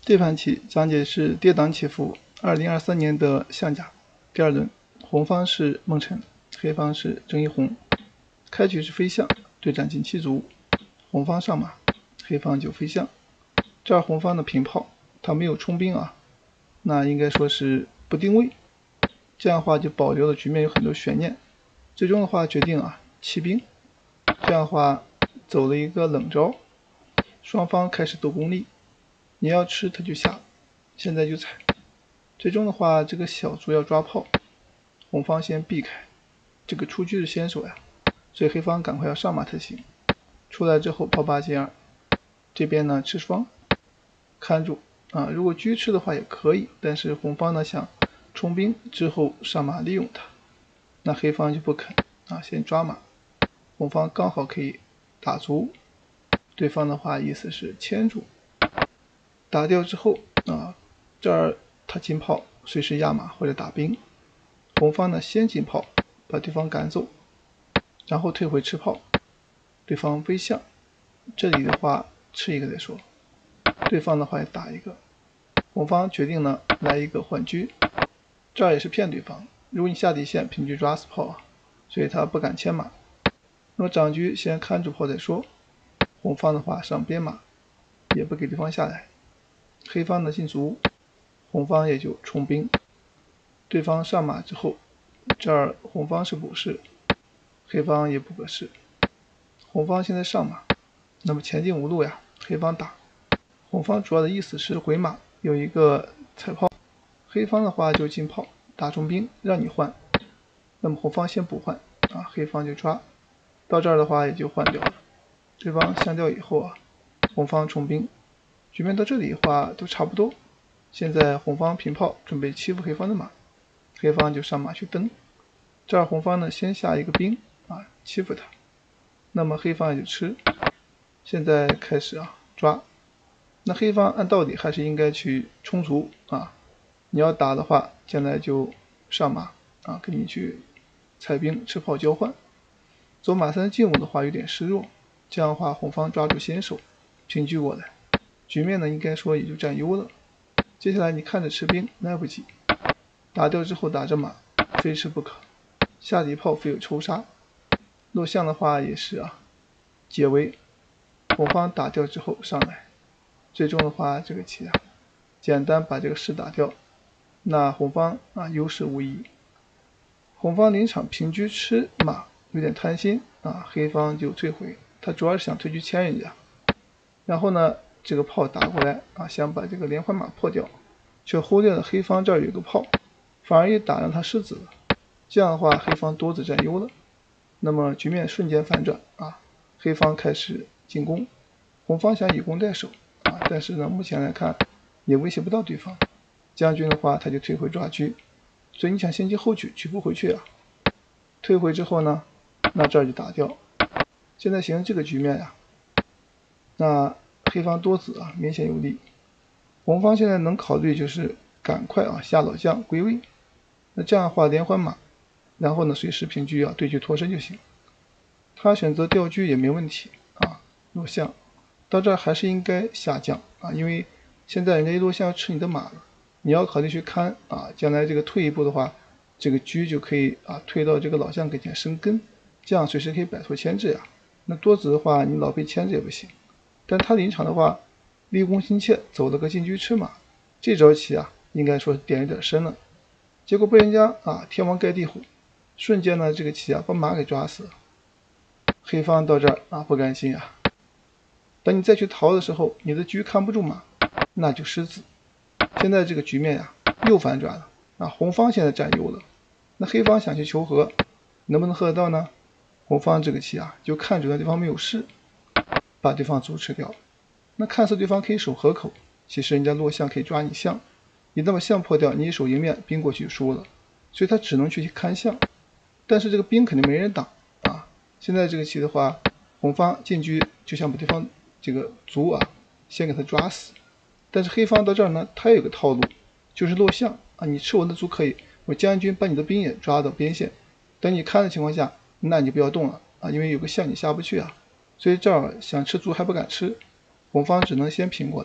这盘棋讲解是跌宕起伏2023年的象甲第二轮，红方是孟晨，黑方是郑一红。开局是飞象对战进7卒，红方上马，黑方就飞象。这儿红方的平炮，他没有冲兵啊，那应该说是不定位，这样的话就保留了局面有很多悬念。最终的话决定弃兵，这样的话走了一个冷招，双方开始斗功力。你要吃他就下，现在就踩。最终的话，这个小卒要抓炮，红方先避开，这个出车是先手呀，所以黑方赶快要上马才行。出来之后炮8进2，这边呢吃双，看住啊，如果车吃的话也可以，但是红方呢想冲兵之后上马利用它，那黑方就不肯啊，先抓马，红方刚好可以打卒，对方的话意思是牵住。打掉之后这儿他进炮，随时压马或者打兵。红方呢先进炮，把对方赶走，然后退回吃炮，对方飞象。这里的话吃一个再说，对方的话也打一个。红方决定呢来一个换车，这儿也是骗对方。如果你下底线平车抓死炮所以他不敢牵马。那么长车先看住炮再说。红方的话上边马，也不给对方下来。黑方的进卒，红方也就冲兵。对方上马之后，这儿红方是补士，黑方也补个士。红方现在上马，那么前进无路呀，黑方打。红方主要的意思是回马有一个踩炮，黑方的话就进炮打冲兵让你换，那么红方先补换黑方就抓。到这儿的话也就换掉了。对方相掉以后红方冲兵。局面到这里的话都差不多，现在红方平炮准备欺负黑方的马，黑方就上马去蹬。这儿红方呢先下一个兵欺负他，那么黑方也就吃。现在开始抓，那黑方按道理还是应该去冲卒你要打的话将来就上马跟你去踩兵吃炮交换。走马3进5的话有点示弱，这样的话红方抓住先手平车过来，局面呢应该说也就占优了。接下来你看着吃兵来不及，打掉之后打着马，非吃不可。下底炮非有抽杀，落象的话也是解围。红方打掉之后上来，最终的话这个棋简单把这个士打掉，那红方优势无疑。红方临场平车吃马有点贪心黑方就退回，他主要是想退车牵人家。然后呢这个炮打过来想把这个连环马破掉，却忽略了黑方这儿有个炮，反而一打让他失子了。这样的话黑方多子占优了，那么局面瞬间反转黑方开始进攻，红方想以攻代守但是呢目前来看也威胁不到对方。将军的话他就退回抓车，所以你想先进后取取不回去退回之后呢，那这儿就打掉。现在形成这个局面那黑方多子明显有利。红方现在能考虑就是赶快下老将归位，那这样的话连环马，然后呢随时平车对车脱身就行。他选择掉车也没问题落象到这儿还是应该下将因为现在人家一落象要吃你的马了，你要考虑去看将来这个退一步的话，这个车就可以退到这个老将跟前生根，这样随时可以摆脱牵制那多子的话你老被牵制也不行。但他临场的话立功心切，走了个进车吃马，这招棋应该说点有点深了。结果被人家天王盖地虎，瞬间呢这个棋把马给抓死了。黑方到这儿不甘心等你再去逃的时候，你的车看不住马，那就失子。现在这个局面又反转了红方现在占优了。那黑方想去求和，能不能和得到呢？红方这个棋就看准了对方没有士，把对方卒吃掉。那看似对方可以守河口，其实人家落象可以抓你象，你那么象破掉，你一守迎面兵过去就输了，所以他只能去看象。但是这个兵肯定没人挡现在这个棋的话，红方进车就想把对方这个卒先给他抓死。但是黑方到这儿呢，他有个套路，就是落象你吃我的卒可以，我将军把你的兵也抓到边线，等你看的情况下，那你就不要动了因为有个象你下不去所以这儿想吃卒还不敢吃，红方只能先平过来，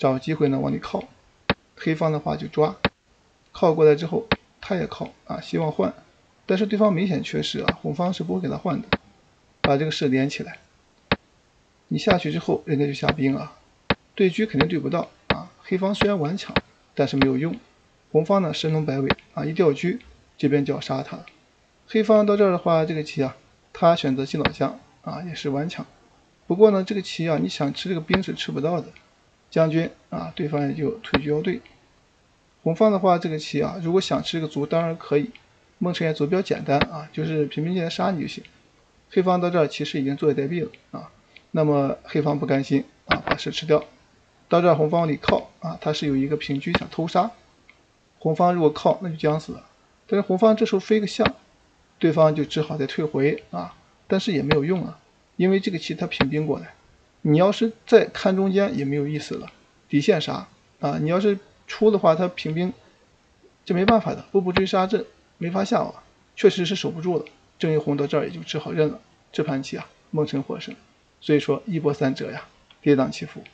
找机会呢往里靠，黑方的话就抓，靠过来之后他也靠啊，希望换，但是对方明显缺势啊，红方是不会给他换的，把这个士连起来，你下去之后人家就下兵啊，对车肯定对不到啊，黑方虽然顽强，但是没有用，红方呢神龙摆尾啊，一掉车这边就要杀他了。黑方到这儿的话，这个棋啊，他选择进老将啊，也是顽强。不过呢，这个棋啊，你想吃这个兵是吃不到的，将军啊，对方也就退车要对。红方的话，这个棋啊，如果想吃这个卒，当然可以。孟辰也走比较简单啊，就是平平进来杀你就行。黑方到这儿其实已经坐以待毙了啊，那么黑方不甘心啊，把士吃掉。到这儿红方往里靠啊，他是有一个平车想偷杀，红方如果靠那就僵死了。但是红方这时候飞个象，对方就只好再退回啊，但是也没有用啊，因为这个棋他平兵过来，你要是再看中间也没有意思了，底线杀啊，你要是出的话他平兵，这没办法的，步步追杀这没法下啊，确实是守不住了。郑义红到这儿也就只好认了，这盘棋啊，孟辰获胜。所以说一波三折呀，跌宕起伏。